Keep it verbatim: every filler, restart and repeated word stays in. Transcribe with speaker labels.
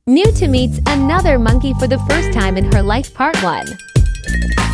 Speaker 1: New to meets another monkey for the first time in her life, part one.